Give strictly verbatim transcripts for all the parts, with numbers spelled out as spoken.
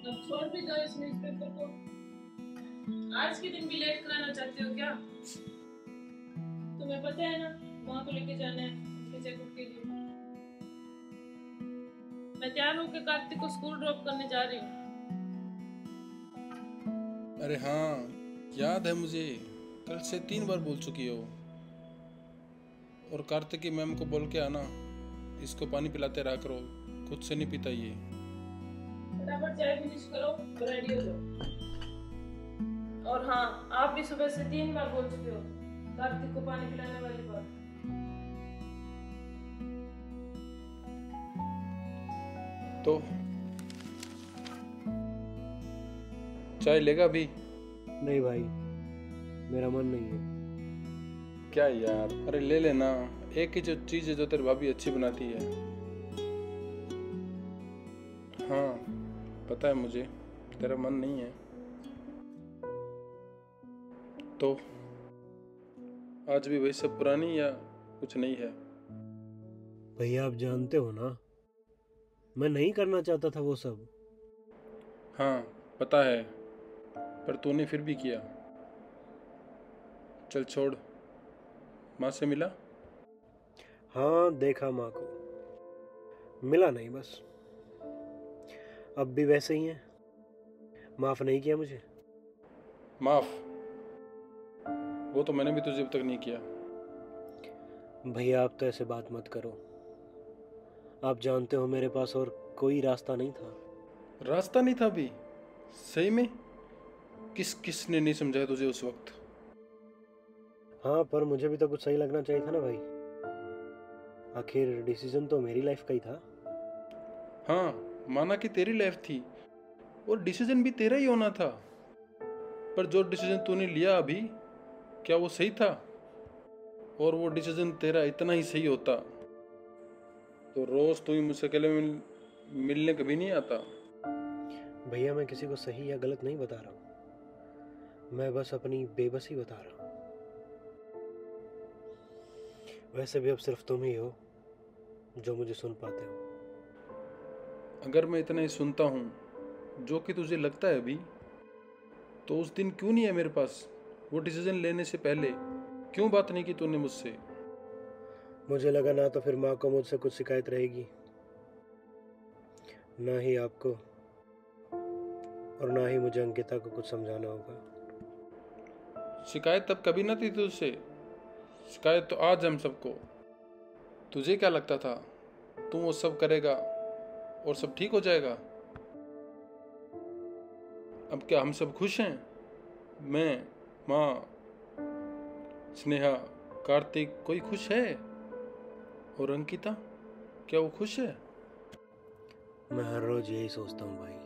अब छोड़ भी दो इस न्यूज़पेपर को। आज के दिन भी लेट कराना चाहते हो क्या? तुम्हें पता है ना माँ को लेके जाना है उनके चेकअप के लिए। मैं तैयार होकर कार्तिक को स्कूल ड्रॉप करने जा रही हूँ। अरे हाँ, याद है मुझे, कल से तीन बार बोल चुकी हो। और कार्तिक की मैम को बोल के आना, इसको पानी पिलाते रहा करो, खुद से नहीं पीता ये। फटाफट चाय फिनिश करो, रेडी हो जाओ। और हाँ, आप भी सुबह से तीन बार बोल चुके हो कार्तिक को पानी पिलाने वाली बात। तो चाय लेगा भी? नहीं भाई, मेरा मन नहीं है। क्या यार, अरे ले लेना, एक ही जो चीज है जो तेरी भाभी अच्छी बनाती है। हाँ पता है मुझे, तेरा मन नहीं है। तो आज भी वही सब पुरानी या कुछ नहीं है? भैया आप जानते हो ना, मैं नहीं करना चाहता था वो सब। हाँ पता है, पर तूने फिर भी किया। चल छोड़, माँ से मिला? हाँ देखा माँ को, मिला नहीं बस। अब भी वैसे ही है, माफ नहीं किया मुझे। माफ? वो तो मैंने भी तुझे अब तक नहीं किया। भैया आप तो ऐसे बात मत करो, आप जानते हो मेरे पास और कोई रास्ता नहीं था। रास्ता नहीं था भी? सही में? किस किस ने नहीं समझाया तुझे उस वक्त? हाँ पर मुझे भी तो कुछ सही लगना चाहिए था ना भाई, आखिर डिसीजन तो मेरी लाइफ का ही था। हाँ माना कि तेरी लाइफ थी और डिसीजन भी तेरा ही होना था, पर जो डिसीजन तूने लिया अभी, क्या वो सही था? और वो डिसीजन तेरा इतना ही सही होता तो रोज तू ही मुझसे अकेले मिल, मिलने कभी नहीं आता। भैया मैं किसी को सही या गलत नहीं बता रहा हूँ, मैं बस अपनी बेबसी बता रहा हूँ। वैसे भी अब सिर्फ तुम ही हो जो मुझे सुन पाते हो। अगर मैं इतना ही सुनता हूँ जो कि तुझे लगता है अभी, तो उस दिन क्यों नहीं है मेरे पास? वो डिसीजन लेने से पहले क्यों बात नहीं की तूने मुझसे? मुझे लगा ना तो फिर माँ को मुझसे कुछ शिकायत रहेगी, ना ही आपको, और ना ही मुझे अंकिता को कुछ समझाना होगा। शिकायत तब कभी ना थी तुझसे, शिकायत तो आज हम सबको। तुझे क्या लगता था तू वो सब करेगा और सब ठीक हो जाएगा? अब क्या हम सब खुश हैं? मैं, माँ, स्नेहा, कार्तिक, कोई खुश है? और अंकिता, क्या वो खुश है? मैं हर रोज यही सोचता हूँ भाई,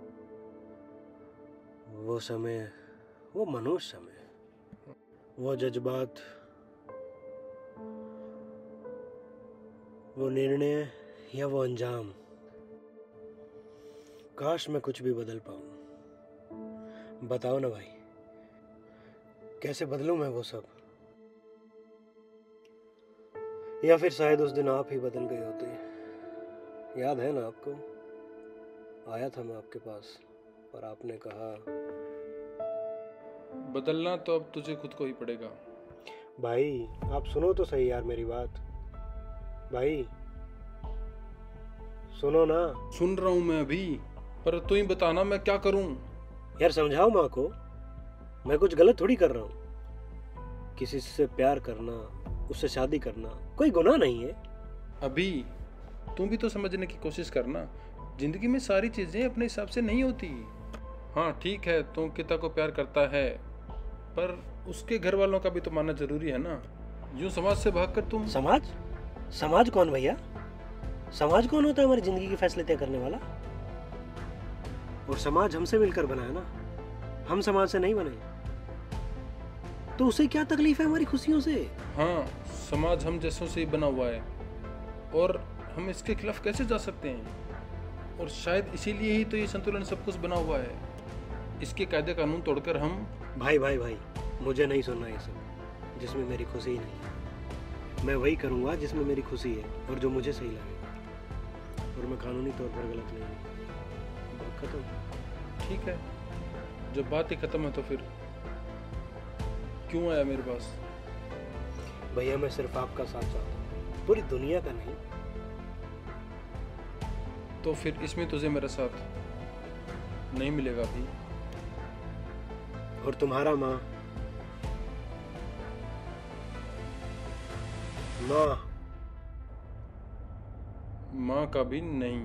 वो समय, वो मनुष्य समय, वो जज्बात, वो निर्णय या वो अंजाम, काश मैं कुछ भी बदल पाऊं। बताओ ना भाई, कैसे बदलूं मैं वो सब? या फिर शायद उस दिन आप ही बदल गए होते। याद है ना आपको, आया था मैं आपके पास, पर आपने कहा बदलना तो अब तुझे खुद को ही पड़ेगा। भाई आप सुनो तो सही यार मेरी बात, भाई सुनो ना। सुन रहा हूं मैं अभी, पर तू ही बताना मैं क्या करूं? यार समझाओ माँ को, मैं कुछ गलत थोड़ी कर रहा हूँ। किसी से प्यार करना, उससे शादी करना कोई गुनाह नहीं है। अभी तू भी तो समझने की कोशिश करना, जिंदगी में सारी चीजें अपने हिसाब से नहीं होती। हाँ ठीक है, तू अंकिता को प्यार करता है, पर उसके घर वालों का भी तो मानना जरूरी है ना। यूं समाज से भागकर तुम। समाज? समाज कौन भैया? समाज कौन होता है हमारी जिंदगी के फैसले तय करने वाला? और समाज हमसे मिलकर बना है ना, हम समाज से नहीं बने, तो उसे क्या तकलीफ है हमारी खुशियों से? हाँ समाज हम जैसों से ही बना हुआ है और हम इसके खिलाफ कैसे जा सकते हैं? और शायद इसीलिए ही तो ये संतुलन सब कुछ बना हुआ है। इसके कायदे कानून तोड़कर हम। भाई भाई भाई मुझे नहीं सुनना ये सब जिसमें मेरी खुशी ही नहीं है। मैं वही करूँगा जिसमें मेरी खुशी है और जो मुझे सही लगेगा, और मैं कानूनी तौर पर गलत नहीं हूँ। बात खत्म। ठीक है, जब बात ही खत्म है तो फिर क्यों आया मेरे पास? भैया मैं सिर्फ आपका साथ चाहता हूँ, पूरी दुनिया का नहीं। तो फिर इसमें तुझे मेरा साथ नहीं मिलेगा भी। और तुम्हारा माँ माँ माँ का भी नहीं।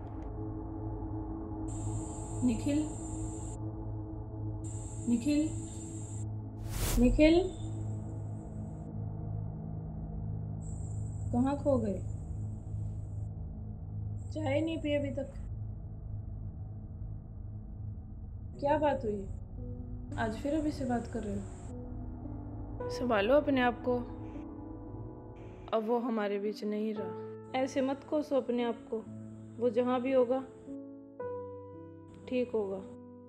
निखिल, निखिल, निखिल, कहाँ खो गए? चाय नहीं पी अभी तक? क्या बात हुई? आज फिर अभी से बात कर रहे हो? संभालो अपने आप को, अब वो हमारे बीच नहीं रहा। ऐसे मत कोसो अपने आप को, वो जहाँ भी होगा ठीक होगा।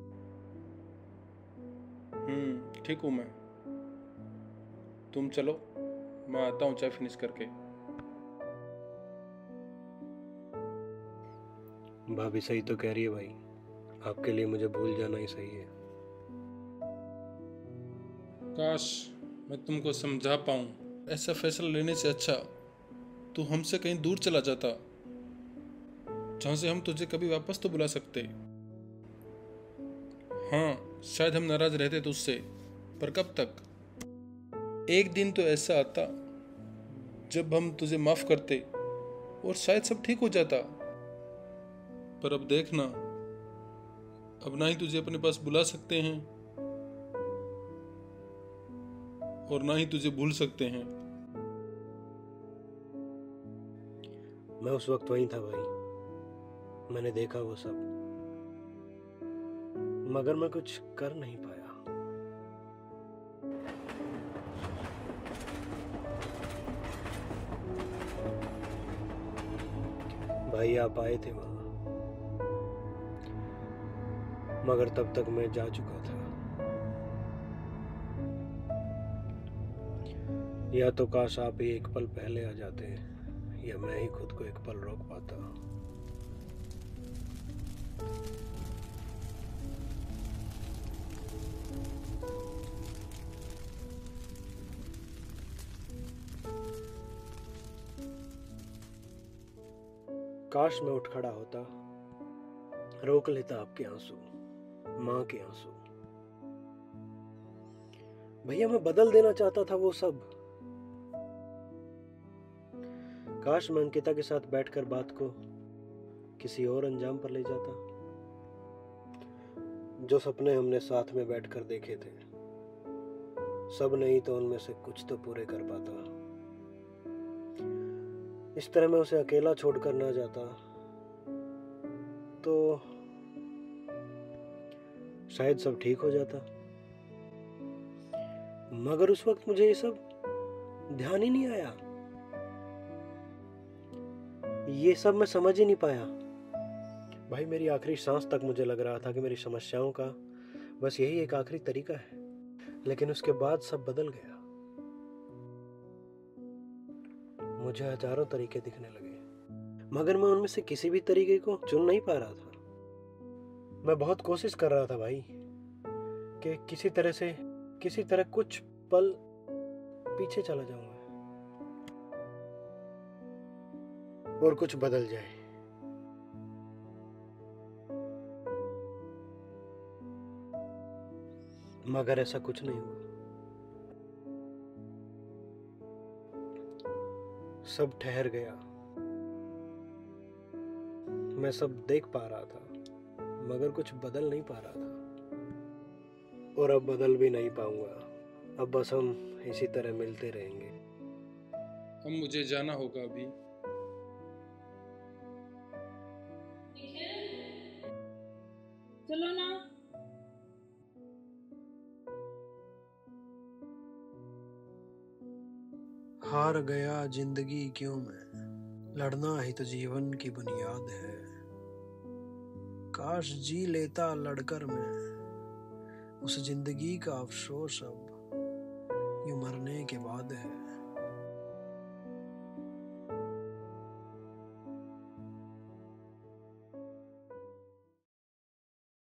हम्म ठीक हूँ मैं। तुम चलो, मैं आता हूँ चाय फिनिश करके। भाभी सही तो कह रही है भाई, आपके लिए मुझे भूल जाना ही सही है। काश मैं तुमको समझा पाऊँ। ऐसा फैसला लेने से अच्छा तू हमसे कहीं दूर चला जाता, जहाँ से हम तुझे कभी वापस तो बुला सकते। हाँ, शायद हम नाराज रहते तुझसे, पर कब तक? एक दिन तो ऐसा आता जब हम तुझे माफ करते और शायद सब ठीक हो जाता। पर अब देखना, अब ना ही तुझे अपने पास बुला सकते हैं और ना ही तुझे भूल सकते हैं। मैं उस वक्त वहीं था भाई, मैंने देखा वो सब, मगर मैं कुछ कर नहीं पाया। भाई आप आए थे वहां, मगर तब तक मैं जा चुका था। या तो काश आप ही एक पल पहले आ जाते, या मैं ही खुद को एक पल रोक पाता। काश मैं उठ खड़ा होता, रोक लेता आपके आंसू, माँ के आंसू। भैया मैं बदल देना चाहता था वो सब। काश मैं अंकिता के साथ बैठकर बात को किसी और अंजाम पर ले जाता। जो सपने हमने साथ में बैठकर देखे थे, सब नहीं तो उनमें से कुछ तो पूरे कर पाता। इस तरह मैं उसे अकेला छोड़कर ना जाता तो शायद सब ठीक हो जाता। मगर उस वक्त मुझे ये सब ध्यान ही नहीं आया, ये सब मैं समझ ही नहीं पाया। भाई मेरी आखिरी सांस तक मुझे लग रहा था कि मेरी समस्याओं का बस यही एक आखिरी तरीका है, लेकिन उसके बाद सब बदल गया। मुझे हजारों तरीके दिखने लगे, मगर मैं उनमें से किसी भी तरीके को चुन नहीं पा रहा था। मैं बहुत कोशिश कर रहा था भाई कि किसी तरह से किसी तरह कुछ पल पीछे चला जाऊंगा और कुछ बदल जाए। मगर ऐसा कुछ नहीं हुआ। सब ठहर गया। मैं सब देख पा रहा था, मगर कुछ बदल नहीं पा रहा था, और अब बदल भी नहीं पाऊंगा। अब बस हम इसी तरह मिलते रहेंगे। अब मुझे जाना होगा अभी। चलो ना। हार गया जिंदगी क्यों मैं, लड़ना ही तो जीवन की बुनियाद है। काश जी लेता लड़कर मैं, उस जिंदगी का अफसोस अब यूं मरने के बाद है।